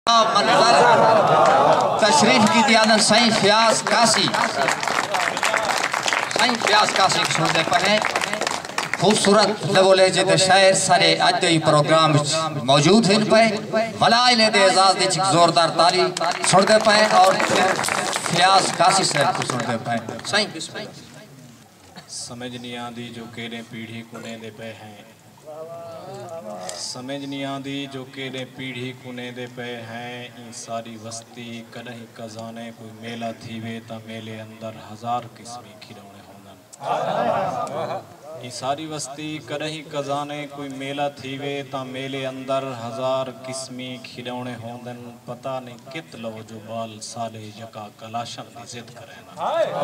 मंजर तशरीफ की दियानत साईं फयाज कासी सुनते पने खूबसूरत लगो लहजे दे शायर सारे अज दे प्रोग्राम मौजूद हैं पे वलाइले दे एजाज दे जोरदार ताली सुनते पे और फयाज कासी साहब को सुनते पे साईं समझ नहीं आती जो केड़े पीढ़ी कुने दे पे हैं समझ नहीं आती जो केड़े पीढ़ी कुने दे पे हैं इन सारी वस्ती कदहीं कजाने कोई मेला थीवे ता मेले अंदर हजार किस्मी खिलौने होंदन इन सारी वस्ती कदहीं कजाने कोई मेला थीवे ता मेले अंदर हजार किस्मी खिलौने होंदन पता नहीं कित लो जो बाल साले जका कलाशन दी जिद करे ना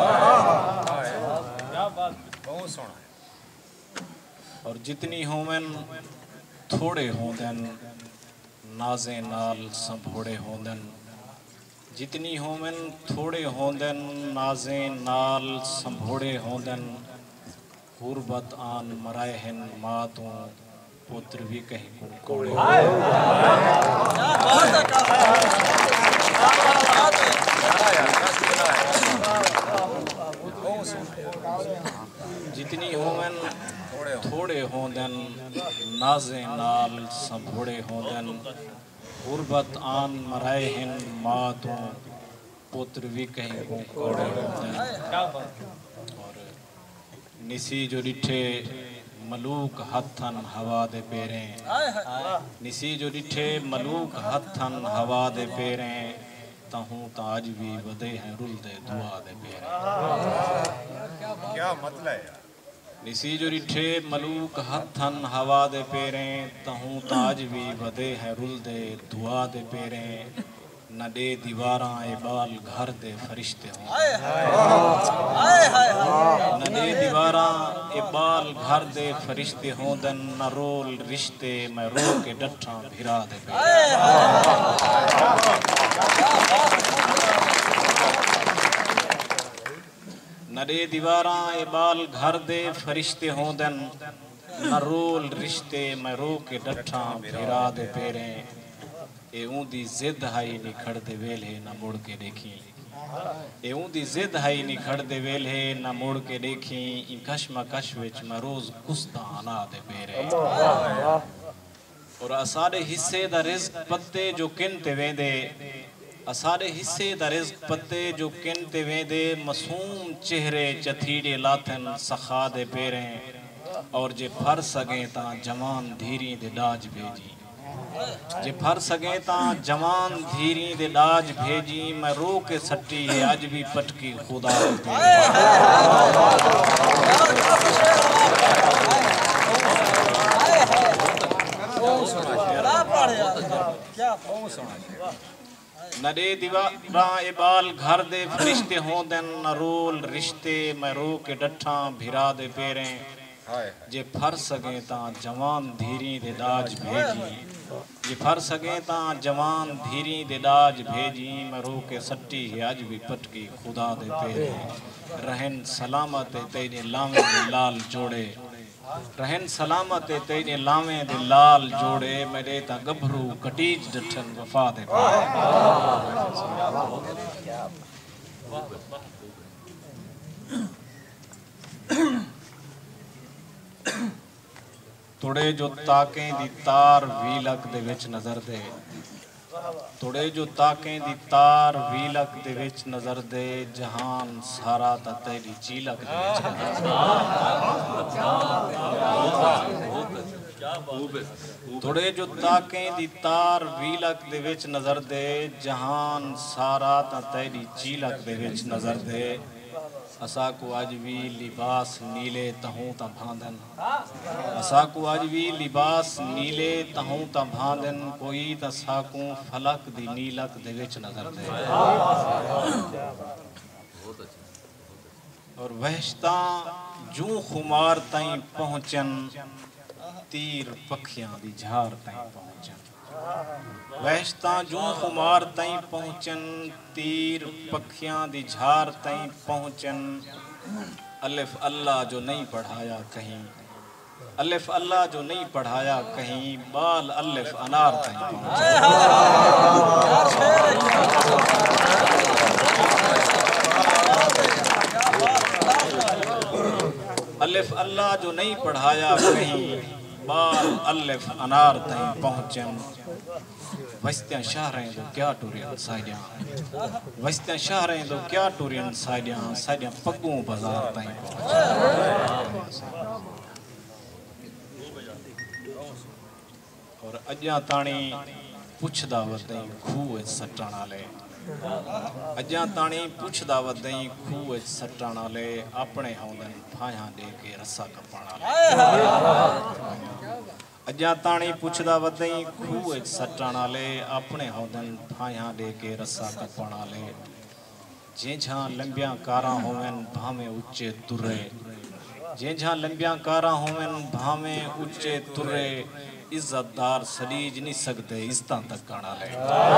क्या बात बहुत सोना और जितनी होवन थोड़े होंदन नाजे नाल संभोड़े होंदन जितनी होवन थोड़े होंदन नाजे नाल संभोड़े होंदन गुरबत आन मराए हैं मातों पुत्र भी कहीं को कोड़े जितनी होवन थोड़े होंदन नाजे नाल संभोड़े होंदन गुरबत आन मराए हैं मातों पुत्र भी कहीं को कोड़े होंदन और निसी जो डिठे मलूक हथन हवा दे पेरें निसी जो डिठे मलूक हथन हवा दे पेरें तहूं ताज भी वदे हैं रुल दे दुआ दे पेरें क्या मतलब है निसी जो डिठे मलूक हथन हवा दे पेरें तहूं ताज भी वदे हैं रुल दे दुआ दे पेरें न दे दीवारां ए बाल घर दे फरिश्ते हों न दे दीवारां ए बाल घर दे फरिश्ते होंदन न रोल रिश्ते मैं रो के डठा भिरा दे न दे दीवारां ए बाल घर दे फरिश्ते होंदन न रोल रिश्ते मैं रो के डठा भिरा दे पेरें ए ऊंदी जिद हाई निखड़ दे वेले न मुड़ के देखी ए ऊंदी जिद हाई निखड़ दे वेले न मुड़ के देखी इन कशमकश विच मैं रोज कुस्ता आना दे पेरे और असारे हिस्से दा रिज़्क पत्ते जो किन ते वेंदे असारे हिस्से दा रिज़्क पत्ते जो किन ते वेंदे मासूम चेहरे चथीड़े लाथन सखा दे पेरे और जे फर सके ता जवान धीरी दे डाज भेजी जे फर सके ता जवान धीरी दे डाज भेजी मैं रो के सट्टी है आज भी पटकी खुदा न दे दीवारा ए बाल घर दे फरिश्ते होंदन न रोल रिश्ते मैं रो के डठा भिरा दे पेरें जे फर सके ता जवान धीरी दे दाज भेजी जे फर सके ता जवान धीरी दे दाज भेजी मैं रो के सट्टी है आज भी पटकी खुदा दे पेरे रहन सलामत तेरे लावे दे लाल जोड़े रहन सलामत तेरे लावे दे लाल जोड़े मेरे ता गभरू कटीज डठन वफा दे थोड़े जो ताकें दी तार वीलक दे विच नजर दे थोड़े जो ताकें दी तार वीलक दे विच नजर दे जहान सारा ता तेरी चीलक दे विच थोड़े जो ताकें दी तार वीलक दे विच नजर दे जहान सारा ता तेरी चीलक दे विच नजर दे असा को आज भी लिबास नीले तहूं ता भांदन असा को आज भी लिबास नीले तहूं ता भांदन कोई ता साकू फलक दी नीलक दे विच नजर दे और वहशता जू खुमार ताईं पहुंचन तीर पखियां दी झार ताईं पहुंचन वहशता जू खुमार ताईं पहुंचन तीर पखियां दी झार ताईं पहुंचन अलिफ अल्लाह जो नहीं पढ़ाया कहीं अलिफ अल्लाह जो नहीं पढ़ाया कहीं बाल अलिफ अनार ताईं पहुंचन जो नहीं पढ़ाया कहीं बाल अलिफ अनार तई पहुंचन वस्त्या शहरें तो क्या टुरियन साइडिया वस्त्या शहरें तो क्या टुरियन साइडिया साइडिया पग्गू बाजार तई और अजा ताणी पुछदा वदई खूह सटण आले अजा ताणी पुछदा वदई खूह सटण आले अपने होंदन फाया दे के रसा कपण आले अजा ताणी पुछदा वदई खूह सटण आले अपने होंदन फाया दे के रसा कपण आले जेझा लंबिया कारा होवन भावे उच्चे तुरे जेझा लंबिया कारा होवन भावे उच्चे तुरे इज्जतदार सरीज नहीं सकते इज्जतां तक काना ले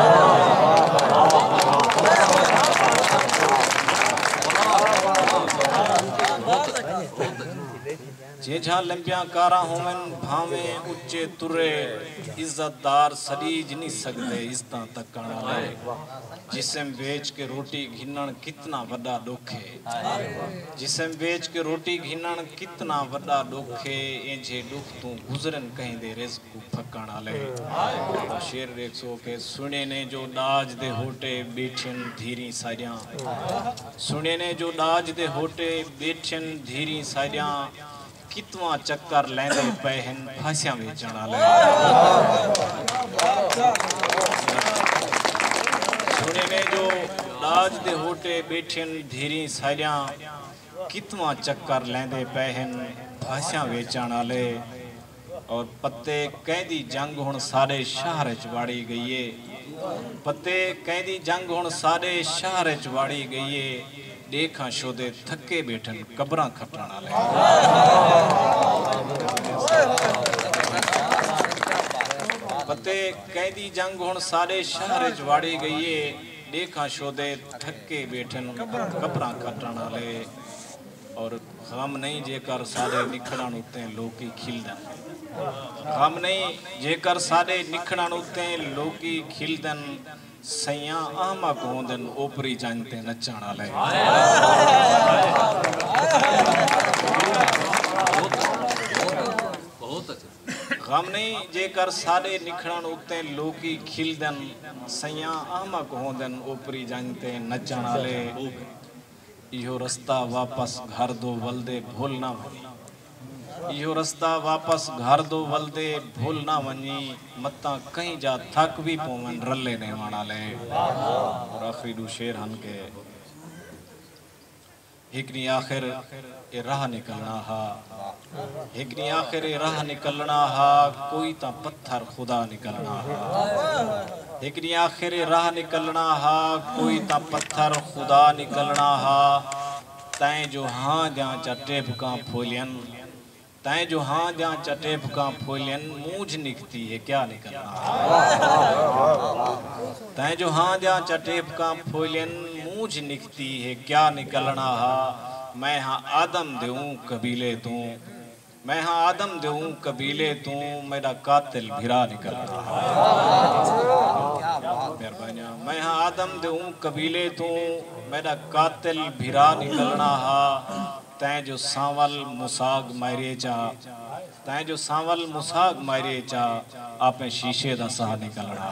जेझा लंबिया कारा होवन भावे उच्चे तुरे इज्जतदार सरीज नहीं सकते इज्जतां तक काना ले जिसम बेच के रोटी घिनण कितना वड्डा दुखे जिसम बेच के रोटी घिनण कितना वड्डा दुखे इंजे दुख तू गुजरन कहीं दे रिज़्क़ को फकण आले शेर देखो के सुने ने जो दाज दे होटे बैठन धीरी सारियां सुने ने जो दाज दे होटे बैठन धीरी सारियां कितवा चक्कर लेंदे पहन फांसियां बेचण आले सुने ने जो दाज दे होटे बैठन धीरी सारियां कितवा चक्कर लेंदे पहन फांसियां बेचण आले और पत्ते कैदी जंग हुण सारे शहर च वाड़ी गई है पत्ते कैदी जंग हुण सारे शहर च वाड़ी गई है देखा शोदे थके बैठन कब्रां खटण आले पत्ते कैदी जंग हुण सारे शहर च वाड़ी गई है देखा शोदे थके बैठन कब्रां खटण आले और गम नहीं जेकर सारे निखड़न उते लोकी खिलदन गम नहीं जेकर सारे निखड़न उते लोकी खिलदन सैया अहमक होंदन ओपरी जानते नचण आले गम नहीं जेकर सारे निखड़न उते लोकी खिलदन सैया अहमक होंदन ओपरी जानते नचण आले इहो रस्ता वापस घर दो वल्दे भूल ना वनी इहो रस्ता वापस घर दो वल्दे भूल ना वनी मता कहीं जा थक भी पोवन रले ने वाणा ले और आखिरी दो शेर हन के हिकनी आखिर ए राह निकलना हा हिकनी आखिर ए राह निकलना हा कोई ता पत्थर खुदा निकलना हा हिकनी आखिर राह निकलना हा कोई ता पत्थर खुदा निकलना हा तैं जो हाँ जा चटे भुका फोलियन तैं जो हाँ जा चटे भुका फोलियन मूझ निकती है क्या निकलना तैं जो हाँ जा चटे भुका फोलियन मूझ निकती है क्या निकलना हा मैं हाँ आदम दूं कबीले तू मैं हाँ आदम दूं कबीले तू मेरा कातिल भिरा निकलना मेहरबानिया मैं हाँ आदम दूं कबीले तू मेरा कातिल भिरा निकलना हा तैं जो सांवल मुसाग मारे चा तैं जो सांवल मुसाग मारे चा आपे शीशे दा साह निकलना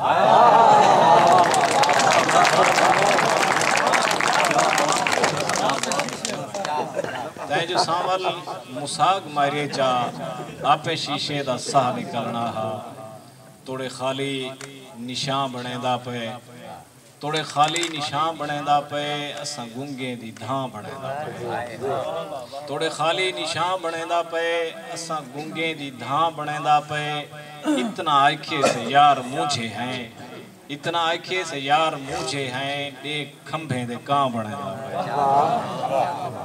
तैं जो सांवल मुसाग मारे चा आपे शीशे दा साह निकलना हा तोड़े खाली निशान बनेदा पे तोड़े खाली निशान बनेदा पे असां गुंगे दी धां बनेदा पे तोड़े खाली निशान बनेदा पे असां गुंगे दी धां बनेदा पे इतना आखे से यार मुझे हैं इतना आखे से यार मुझे हैं देख खंभे दे कां बनेदा पे